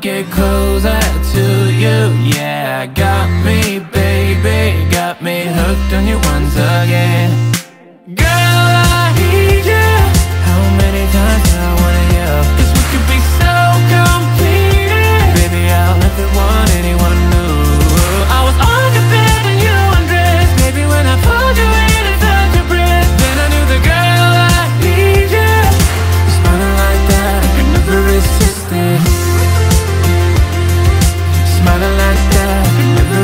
get closer to you. Yeah, got me, baby, got me hooked on you once again.